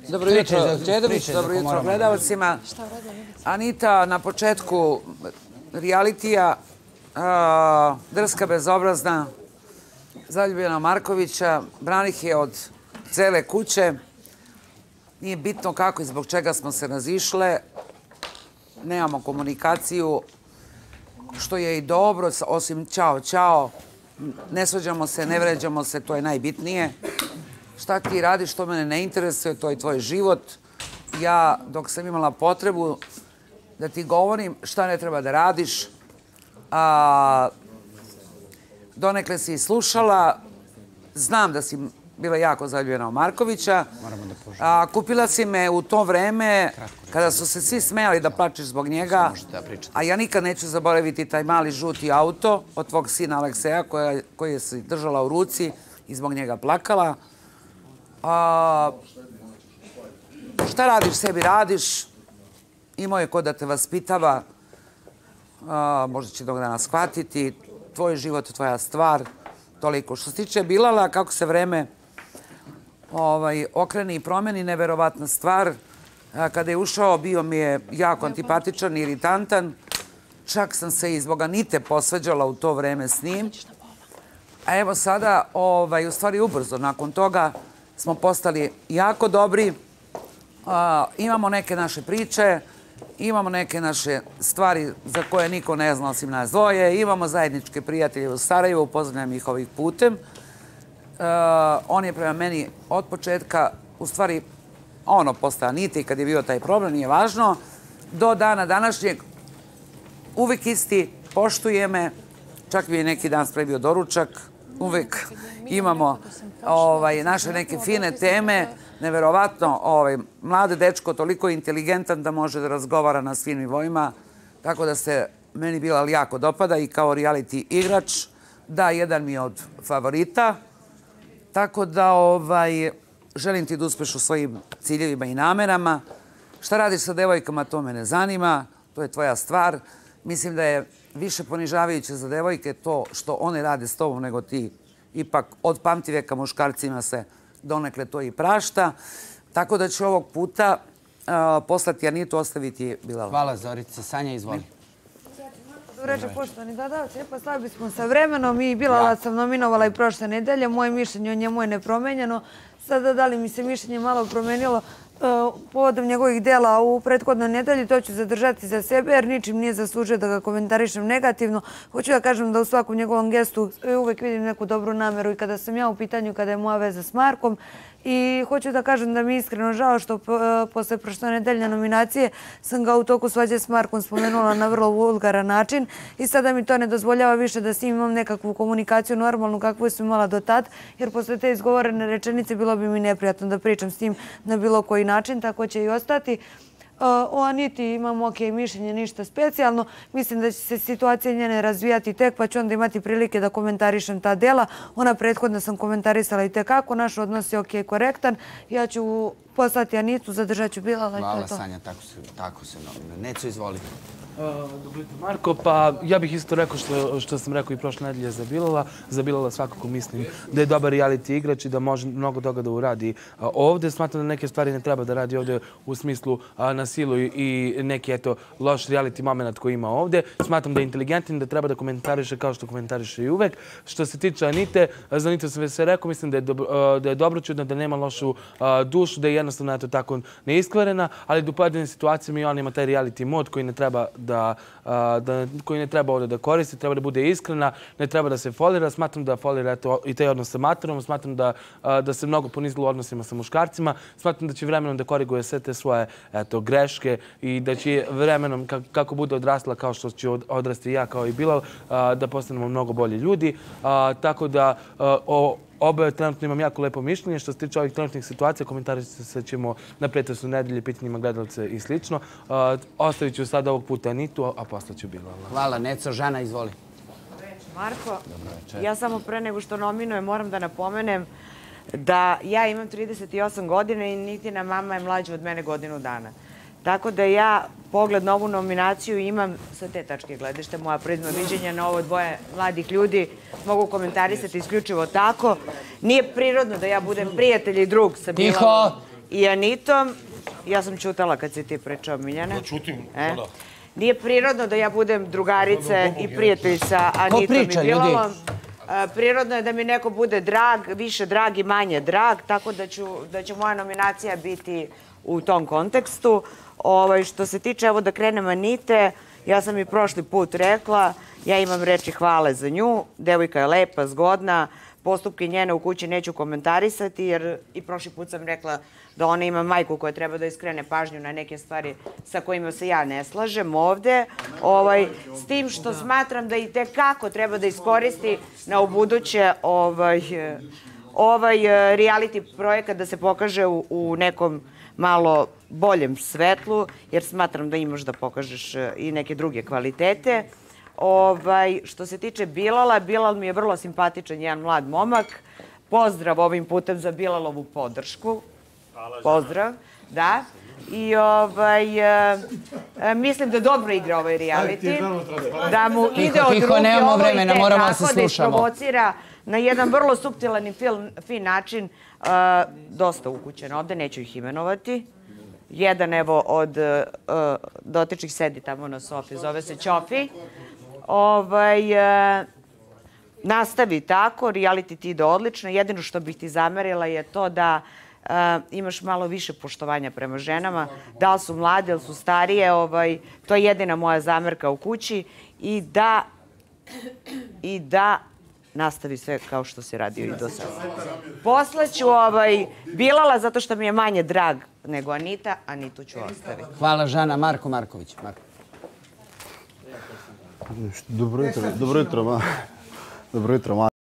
Dobro jutro, Đedović, dobro jutro gledalcima. Anita na početku realitija, drska, bezobrazna, zaljubljena Markovića, branih je od cele kuće. Nije bitno kako i zbog čega smo se razišle. Nemamo komunikaciju, što je i dobro, osim čao, čao. Ne svađamo se, ne vređamo se, to je najbitnije. Šta ti radiš, to mene ne interesuje, to je tvoj život. Ja, dok sam imala potrebu da ti govorim šta ne treba da radiš, donekle si slušala, znam da si bila jako zaljubljena u Markovića. Kupila si me u to vreme kada su se svi smejali da plačeš zbog njega, a ja nikad neću zaboraviti taj mali žuti auto od tvog sina Alekseja koji je si držala u ruci i zbog njega plakala. Šta radiš, sebi radiš, imao je ko da te vaspitava, možda će dok danas shvatiti, tvoj život, tvoja stvar, toliko. Što se tiče Bilala, kako se vreme okreni i promeni, neverovatna stvar. Kada je ušao, bio mi je jako antipatičan i iritantan, čak sam se i zbog Anite posvađala u to vreme s njim. A evo sada, u stvari ubrzo, nakon toga smo postali jako dobri, imamo neke naše priče, imamo neke naše stvari za koje niko ne zna osim nas dvoje, imamo zajedničke prijatelje u Sarajevu, pozdravljam ih ovih putem. On je prema meni od početka, u stvari, posle Anite i kad je bio taj problem, nije važno, do dana današnjeg uvek isti, poštuje me, čak mi je neki dan spremio doručak, uvek imamo naše neke fine teme, neverovatno, mlade dečko, toliko inteligentan da može da razgovara na svim nivoima, tako da se meni Bilal jako dopada i kao reality igrač, da, jedan mi je od favorita, tako da želim ti da uspeš u svojim ciljevima i namerama. Šta radiš sa devojkama, to me ne zanima, to je tvoja stvar. Mislim da je više ponižavajuće za devojke to što one rade s tobom nego ti. Ipak od pamtiveka muškarcima se donekle to i prašta. Tako da ću ovog puta poslati Anitu, ostaviti Bilala. Hvala Zorice. Sanja, izvoli. Dobro večer, poštovani gledalci. Postavili smo sa vremenom i Bilala sam nominovala i prošle nedelje. Moje mišljenje o njemu je nepromenjeno. Sada da li mi se mišljenje malo promenilo povodom njegovih dela u prethodnoj nedelji, to ću zadržati za sebe jer ničim nije zaslužio da ga komentarišem negativno. Hoću da kažem da u svakom njegovom gestu uvek vidim neku dobru nameru i kada sam ja u pitanju, kada je moja veza s Markom. I hoću da kažem da mi je iskreno žao što posle prošle nedeljne nominacije sam ga u toku svađe s Markom spomenula na vrlo vulgaran način i sada mi to ne dozvoljava više da s njim imam nekakvu komunikaciju normalnu kakvu sam imala do tad, jer posle te izgovorene rečenice bilo bi mi neprijatno da pričam s njim na bilo koji način, tako će i ostati. O Aniti imam mišljenje, ništa specijalno. Mislim da će se situacija njene razvijati tek, pa ću onda imati prilike da komentarišem ta dela. Ona prethodno sam komentarisala i tekako. Naš odnos je korektan. Ja ću poslati Anitu, zadržat ću Bilala i to je to. Hvala Sanja, tako se nomine. Neco, izvoli. Dobro jutro, Marko. Pa ja bih isto rekao što sam rekao i prošle nedelje za Bilala. Za Bilala svakako mislim da je dobar reality igrač i da može mnogo toga da uradi ovde. Smatram da neke stvari ne treba da radi ovde u smislu na silu i neki loš reality moment koji ima ovde. Smatram da je inteligentan, da treba da komentariše kao što komentariše i uvek. Što se tiče Anite, za Anitu sam već sve rekao, mislim da je dobroćudna, da nema lošu dušu, da je jednostavno tako neiskvarena, ali do pojedine situacije i ona ima taj reality mod koji ne treba koji ne treba ovdje da koristi, treba da bude iskrena, ne treba da se folira. Smatram da folira i taj odnos sa materom, smatram da se mnogo ponizilo u odnosima sa muškarcima, smatram da će vremenom da koriguje sve te svoje greške i da će vremenom, kako bude odrasla kao što ću odrasti ja kao i Bilal, da postanemo mnogo bolji ljudi. Tako da oboje trenutno imam jako lepo mišljenje. Što se tiče ovih trenutnih situacija, komentarisat ćemo na pretresu nedelje, pitanjima gledalce i slično. Ostavit ću sada ovog puta Anitu, a posle ću Bilala. Hvala, Neco. Žana, izvoli. Marko, ja samo pre nego što nominujem moram da napomenem da ja imam 38 godina i Nitina mama je mlađa od mene godinu dana. Tako da ja pogled na ovu nominaciju imam sa te tačke gledište, moja prizma viđenja na ovo dvoje mladih ljudi mogu komentarisati isključivo tako. Nije prirodno da ja budem prijatelj i drug sa Bilalom i Anitom. Ja sam ćutala kad si ti pričao, Miljane. Da ćutim, da. Nije prirodno da ja budem drugarice i prijatelj sa Anitom i Bilalom. Prirodno je da mi neko bude drag, više drag i manje drag, tako da će moja nominacija biti u tom kontekstu. Što se tiče, evo da krenem Anite, ja sam i prošli put rekla, ja imam reči hvale za nju, devojka je lepa, zgodna, postupke njene u kući neću komentarisati, jer i prošli put sam rekla da ona ima majku koja treba da iskrene pažnju na neke stvari sa kojima se ja ne slažem ovde, s tim što smatram da i tekako treba da iskoristi na ubuduće ovaj reality projekat da se pokaže u nekom malo boljem svetlu, jer smatram da imaš da pokažeš i neke druge kvalitete. Što se tiče Bilala, Bilal mi je vrlo simpatičan, jedan mlad momak. Pozdrav ovim putem za Bilalovu podršku. Pozdrav, da. I mislim da dobro igra ovaj reality. Da mu ide od ruke ovo i tekako da isprovocira na jedan vrlo suptilan i fin način. Dosta ukućen ovde, neću ih imenovati. Jedan, evo, od dotičnih sedi tamo na sofi, zove se Ćofi. Nastavi tako, reality ti ide odlično. Jedino što bih ti zamerila je to da imaš malo više poštovanja prema ženama. Da li su mlade, da li su starije, to je jedina moja zamerka u kući. I da nastavi sve kao što si radio i do sada. Poslaću Bilala zato što mi je manje drag nego Anita, Anitu ću ostaviti. Hvala, Žana. Marko Marković. Dobro jutro, Dobro jutro,